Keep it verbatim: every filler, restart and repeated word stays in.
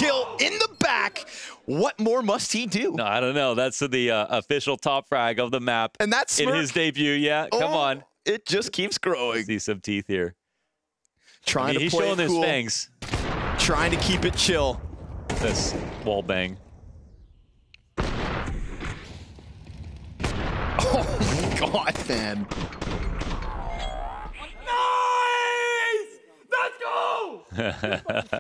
kill in the back. What more must he do? No, I don't know. That's the uh, official top frag of the map. And that's in his debut. Yeah, oh, come on. It just keeps growing. See some teeth here. Trying I mean, to he's play showing it his cool. fangs. Trying to keep it chill. This wall bang. Oh my God, man. Nice! Let's go!